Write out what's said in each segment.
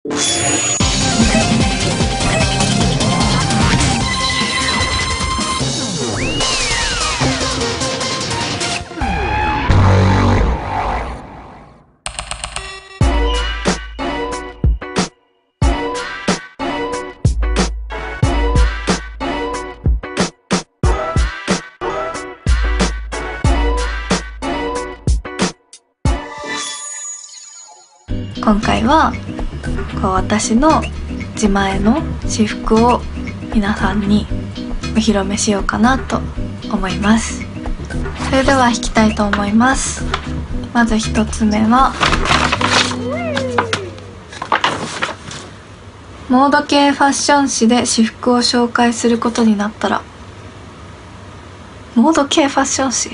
今回は私の自前の私服を皆さんにお披露目しようかなと思います。それでは弾きたいと思います。まず一つ目はモード系ファッション誌で私服を紹介することになったら。モード系ファッション誌、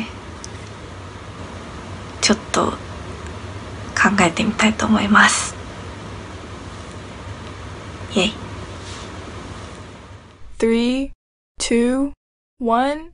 ちょっと考えてみたいと思います。イエイ。 3、2、1。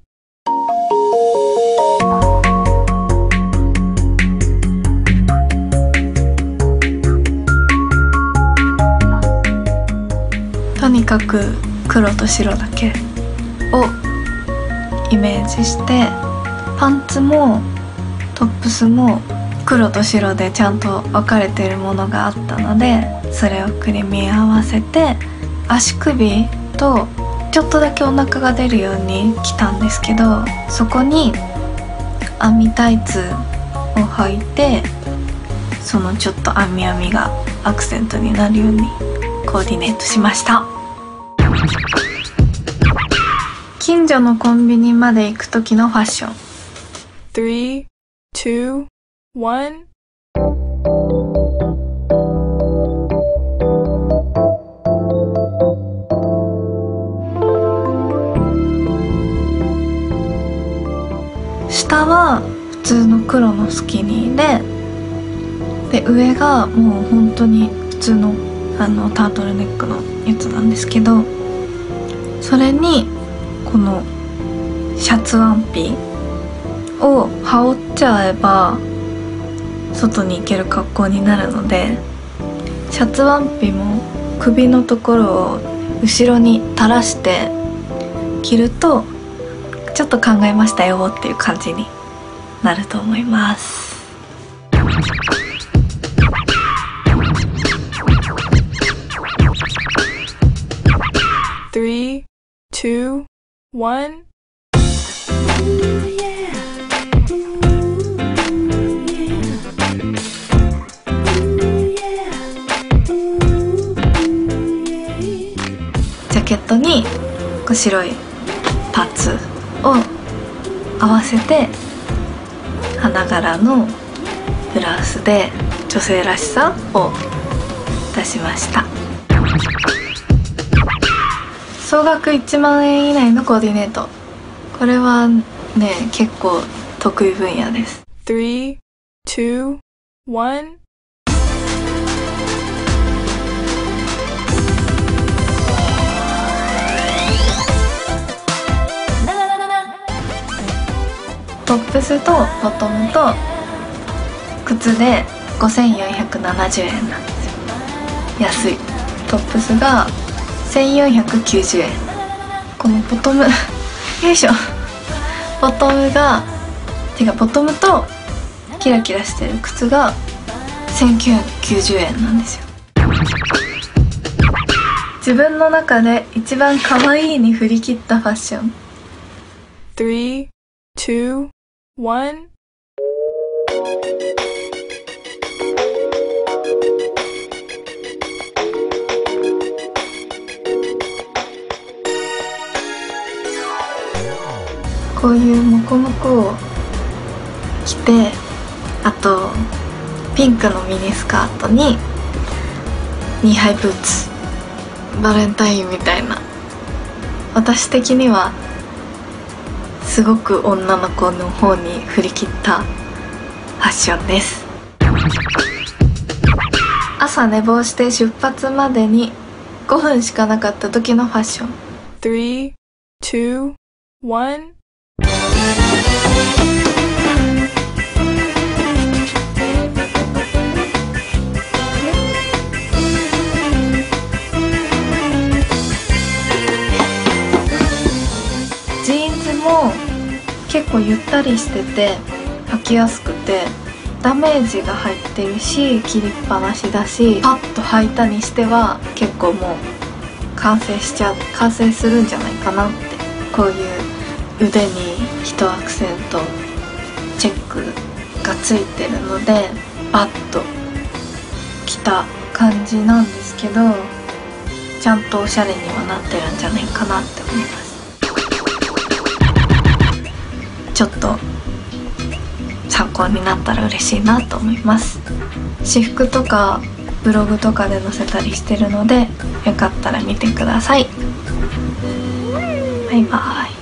とにかく黒と白だけをイメージして、パンツもトップスも黒と白でちゃんと分かれてるものがあったので、それを組み合わせて足首とちょっとだけお腹が出るように着たんですけど、そこに網タイツを履いて、そのちょっと網網がアクセントになるようにコーディネートしました。近所のコンビニまで行く時のファッション。 3、2、1。 下は普通の黒のスキニーで、上がもう本当に普通のタートルネックのやつなんですけど、それにこのシャツワンピを羽織っちゃえば外に行ける格好になるので、シャツワンピも首のところを後ろに垂らして着るとちょっと考えましたよっていう感じになると思います。 3、2、1。 ジャケットに白いパンツを合わせて花柄のブラウスで女性らしさを出しました。総額1万円以内のコーディネート、これはね結構得意分野です。 3、2、1。 トップスとボトムと靴で5470円なんですよ。安い。トップスが1490円。このボトムよいしょ、ボトムとキラキラしてる靴が1990円なんですよ。自分の中で一番可愛いに振り切ったファッション。 3、2、1。 こういうモコモコを着て、あとピンクのミニスカートにニーハイブーツ、バレンタインみたいな、私的にはすごく女の子の方に振り切ったファッションです。朝寝坊して出発までに5分しかなかった時のファッション。 3、2、1。 ジーンズも結構ゆったりしてて履きやすくて、ダメージが入ってるし切りっぱなしだし、パッと履いたにしては結構もう完成するんじゃないかなって。こういう腕に1アクセントチェックがついてるのでバッと着た感じなんですけど、ちゃんとおしゃれにはなってるんじゃないかなって思います。ちょっと参考になったら嬉しいなと思います。私服とかブログとかで載せたりしてるので、よかったら見てください。バイバイ。